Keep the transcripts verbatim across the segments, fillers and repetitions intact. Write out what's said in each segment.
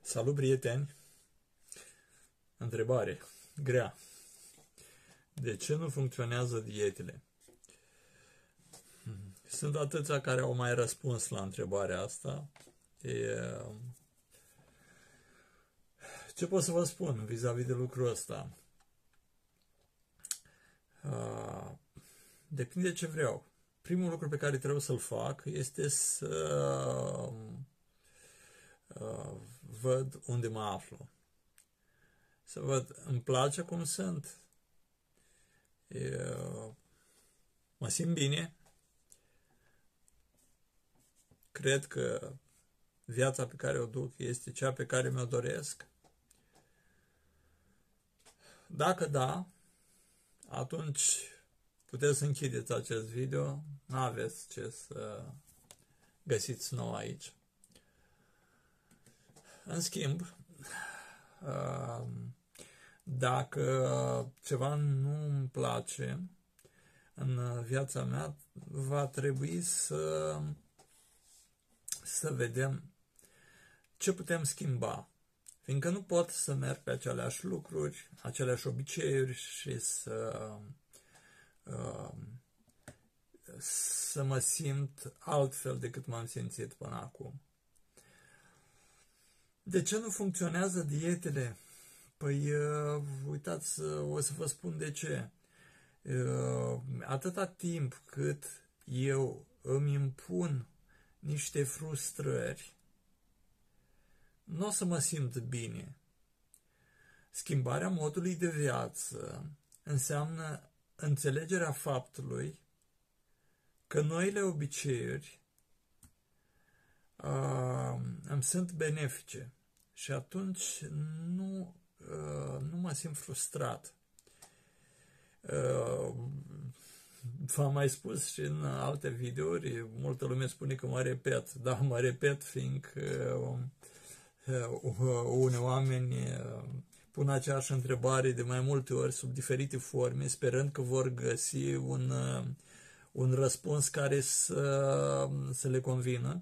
Salut, prieteni! Întrebare grea. De ce nu funcționează dietele? Sunt atâția care au mai răspuns la întrebarea asta. E... Ce pot să vă spun vis-a-vis de lucrul ăsta? Depinde ce vreau. Primul lucru pe care trebuie să-l fac este să văd unde mă aflu. Să văd, îmi place cum sunt, eu mă simt bine, cred că viața pe care o duc este cea pe care mi-o doresc. Dacă da, atunci puteți să închideți acest video, nu aveți ce să găsiți nou aici. În schimb, dacă ceva nu îmi place în viața mea, va trebui să, să vedem ce putem schimba. Fiindcă nu pot să merg pe aceleași lucruri, aceleași obiceiuri și să, să mă simt altfel decât m-am simțit până acum. De ce nu funcționează dietele? Păi, uh, uitați, o să vă spun de ce. Uh, atâta timp cât eu îmi impun niște frustrări, nu o să mă simt bine. Schimbarea modului de viață înseamnă înțelegerea faptului că noile obiceiuri uh, îmi sunt benefice și atunci nu Uh, nu mă simt frustrat. Uh, V-am mai spus și în alte videouri, multă lume spune că mă repet, dar mă repet fiindcă uh, uh, unii oameni uh, pun aceeași întrebare de mai multe ori sub diferite forme, sperând că vor găsi un, uh, un răspuns care să, să le convină.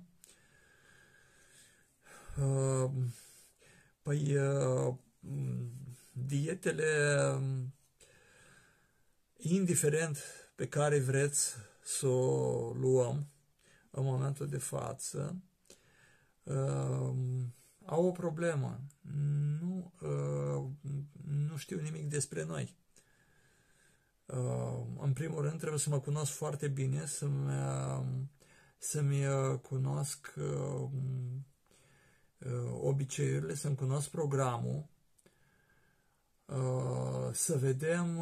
Uh, păi uh, dietele, indiferent pe care vreți să o luăm în momentul de față, au o problemă. Nu, nu știu nimic despre noi. În primul rând trebuie să mă cunosc foarte bine, să-mi, să-mi cunosc obiceiurile, să-mi cunosc programul, să vedem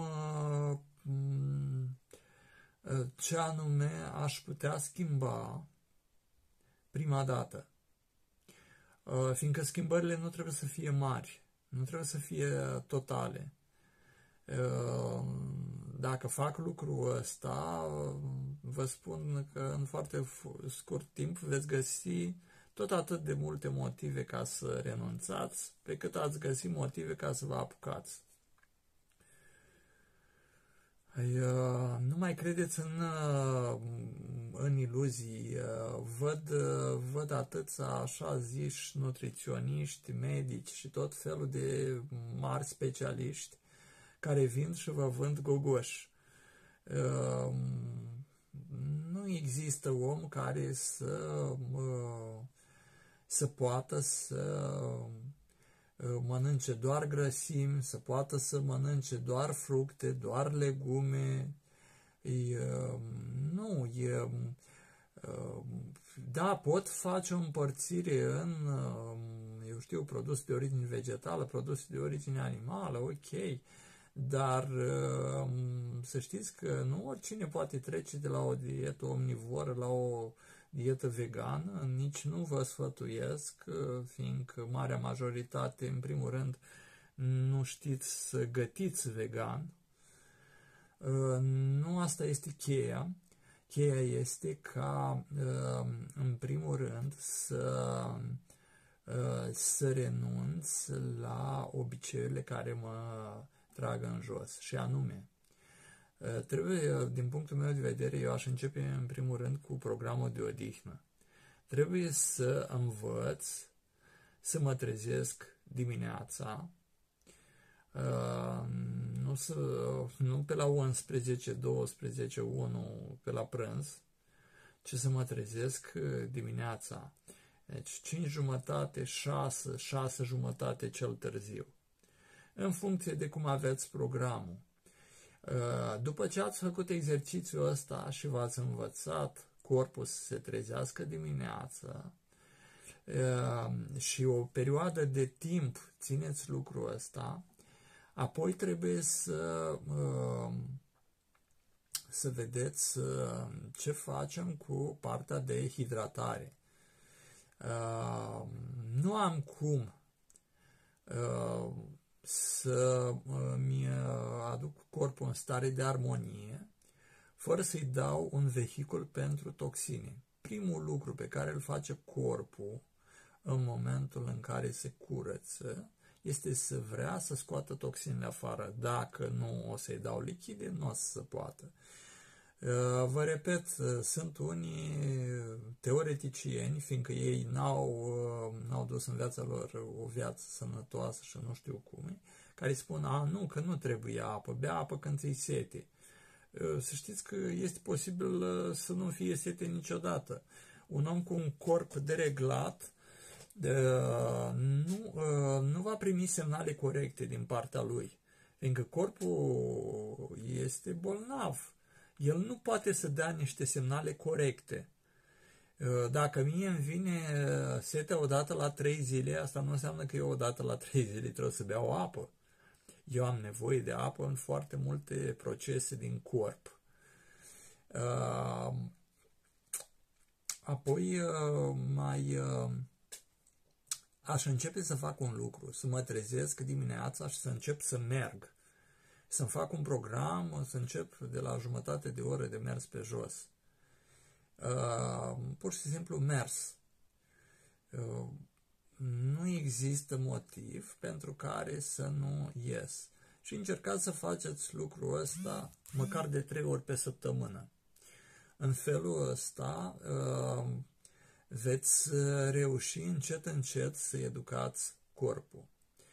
ce anume aș putea schimba prima dată. Fiindcă schimbările nu trebuie să fie mari, nu trebuie să fie totale. Dacă fac lucrul ăsta, vă spun că în foarte scurt timp veți găsi tot atât de multe motive ca să renunțați, pe cât ați găsi motive ca să vă apucați. Nu mai credeți în, în iluzii. Văd, văd atâția așa ziși nutriționiști, medici și tot felul de mari specialiști care vin și vă vând gogoși. Nu există om care să să poată să mănânce doar grăsimi, să poată să mănânce doar fructe, doar legume. E, nu, e, da, pot face o împărțire în, eu știu, produse de origine vegetală, produse de origine animală, ok, dar să știți că nu oricine poate trece de la o dietă omnivoră la o dietă vegană, nici nu vă sfătuiesc, fiindcă marea majoritate, în primul rând, nu știți să gătiți vegan. Nu asta este cheia. Cheia este ca, în primul rând, să, să renunț la obiceiurile care mă trag în jos, și anume, trebuie, din punctul meu de vedere, eu aș începe în primul rând cu programul de odihnă. Trebuie să învăț să mă trezesc dimineața, uh, nu, să, nu pe la unsprezece, douăsprezece, unu pe la prânz, ci să mă trezesc dimineața. Deci cinci jumătate, șase, șase jumătate cel târziu. În funcție de cum aveți programul. După ce ați făcut exercițiul ăsta și v-ați învățat corpul să se trezească dimineața și o perioadă de timp țineți lucrul ăsta, apoi trebuie să, să vedeți ce facem cu partea de hidratare. Nu am cum să mi aduc corpul în stare de armonie fără să-i dau un vehicul pentru toxine. Primul lucru pe care îl face corpul în momentul în care se curăță este să vrea să scoată toxinele afară. Dacă nu o să-i dau lichide, nu o să se poată. Vă repet, sunt unii teoreticieni, fiindcă ei n-au, n-au dus în viața lor o viață sănătoasă și nu știu cum, care spun, a, nu, că nu trebuie apă, bea apă când ți-i sete. Să știți că este posibil să nu fie sete niciodată. Un om cu un corp dereglat nu, nu va primi semnale corecte din partea lui, fiindcă corpul este bolnav. El nu poate să dea niște semnale corecte. Dacă mie îmi vine setea odată la trei zile, asta nu înseamnă că eu odată la trei zile trebuie să beau apă. Eu am nevoie de apă în foarte multe procese din corp. Apoi mai aș începe să fac un lucru, să mă trezesc dimineața și să încep să merg. Să-mi fac un program, să încep de la jumătate de oră de mers pe jos. Uh, pur și simplu mers. Uh, nu există motiv pentru care să nu ies. Și încercați să faceți lucrul ăsta măcar de trei ori pe săptămână. În felul ăsta uh, veți reuși încet încet să educați corpul.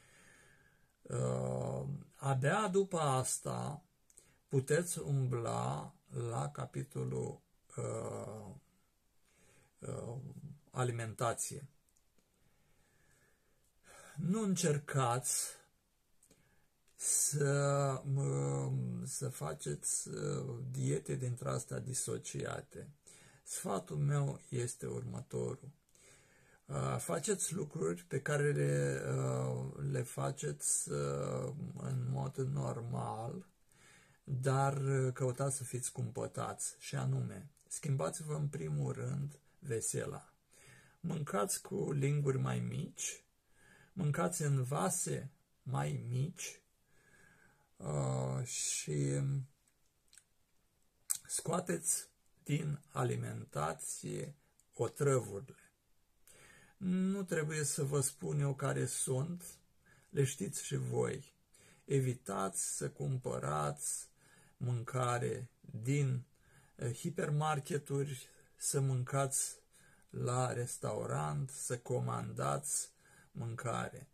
Uh, abia după asta puteți umbla la capitolul uh, uh, alimentație. Nu încercați să, uh, să faceți uh, diete dintre astea disociate. Sfatul meu este următorul. Faceți lucruri pe care le, le faceți în mod normal, dar căutați să fiți cumpătați, și anume, schimbați-vă în primul rând vesela. Mâncați cu linguri mai mici, mâncați în vase mai mici și scoateți din alimentație otrăvurile. Nu trebuie să vă spun eu care sunt, le știți și voi. Evitați să cumpărați mâncare din hipermarketuri, să mâncați la restaurant, să comandați mâncare.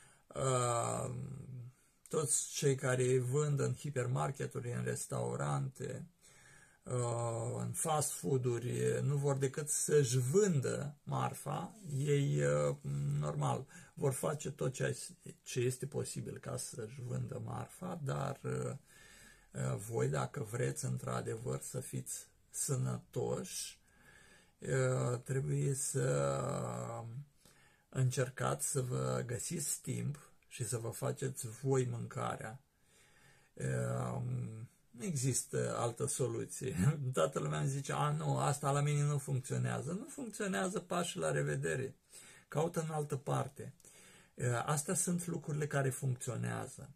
Toți cei care vând în hipermarketuri, în restaurante, în fast food-uri, nu vor decât să-și vândă marfa. Ei, normal, vor face tot ce este posibil ca să-și vândă marfa, dar voi, dacă vreți într-adevăr să fiți sănătoși, trebuie să încercați să vă găsiți timp și să vă faceți voi mâncarea. Nu există altă soluție. Toată lumea îmi zice, a, nu, asta la mine nu funcționează. Nu funcționează, pași la revedere. Caută în altă parte. Astea sunt lucrurile care funcționează.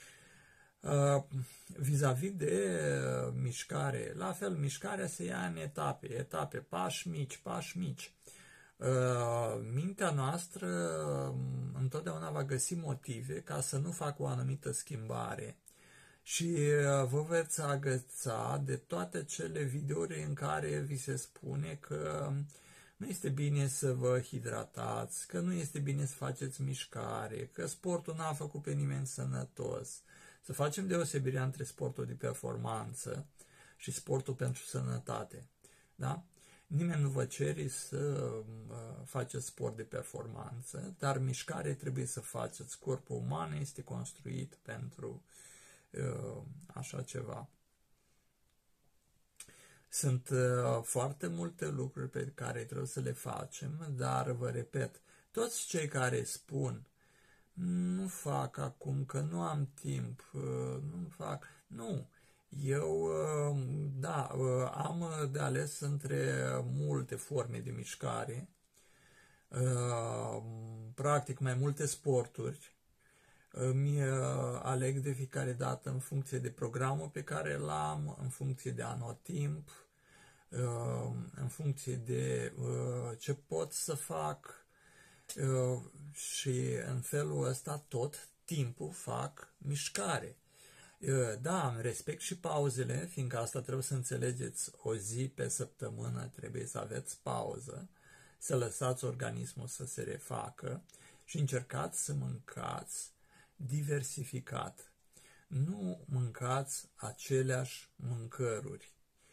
Vis-a-vis de mișcare, la fel, mișcarea se ia în etape, etape, pași mici, pași mici. Mintea noastră întotdeauna va găsi motive ca să nu facă o anumită schimbare. Și vă veți agăța de toate cele videouri în care vi se spune că nu este bine să vă hidratați, că nu este bine să faceți mișcare, că sportul n-a făcut pe nimeni sănătos. Să facem deosebirea între sportul de performanță și sportul pentru sănătate. Da? Nimeni nu vă cere să faceți sport de performanță, dar mișcare trebuie să faceți. Corpul uman este construit pentru uh, așa ceva. Sunt uh, foarte multe lucruri pe care trebuie să le facem, dar vă repet, toți cei care spun nu fac acum că nu am timp, uh, nu fac, nu. Eu, da, am de ales între multe forme de mișcare, practic mai multe sporturi, îmi aleg de fiecare dată în funcție de programul pe care îl am, în funcție de anotimp, în funcție de ce pot să fac și în felul ăsta tot timpul fac mișcare. Da, respect și pauzele, fiindcă asta trebuie să înțelegeți, o zi pe săptămână trebuie să aveți pauză, să lăsați organismul să se refacă și încercați să mâncați diversificat. Nu mâncați aceleași mâncăruri.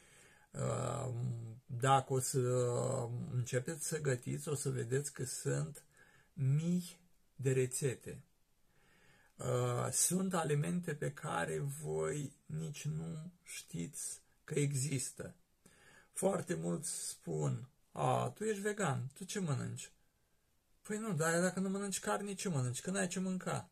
Dacă o să începeți să gătiți, o să vedeți că sunt mii de rețete. Uh, sunt alimente pe care voi nici nu știți că există. Foarte mulți spun, a, tu ești vegan, tu ce mănânci? Păi nu, dar dacă nu mănânci carne, ce mănânci? Că n-ai ce mânca.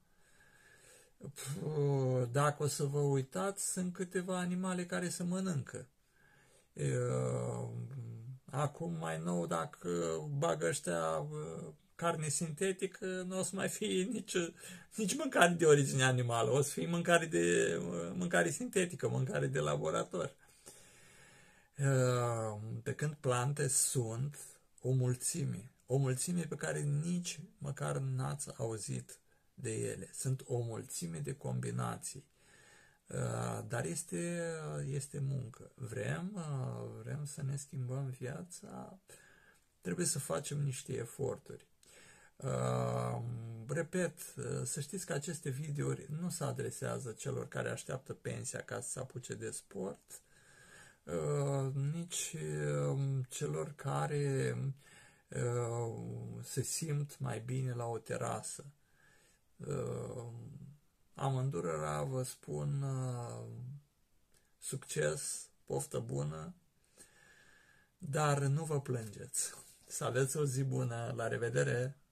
Puh, dacă o să vă uitați, sunt câteva animale care se mănâncă. Uh, acum mai nou, dacă bagă ăștia uh, carne sintetică, nu o să mai fie nici, nici mâncare de origine animală, o să fie mâncare, de, mâncare sintetică, mâncare de laborator. Pe când plante sunt o mulțime, o mulțime pe care nici măcar n-ați auzit de ele. Sunt o mulțime de combinații. Dar este, este muncă. Vrem, vrem să ne schimbăm viața, trebuie să facem niște eforturi. Uh, repet, să știți că aceste videouri nu se adresează celor care așteaptă pensia ca să se apuce de sport, uh, nici uh, celor care uh, se simt mai bine la o terasă. Uh, amândurora vă spun uh, succes, poftă bună, dar nu vă plângeți. Să aveți o zi bună, la revedere!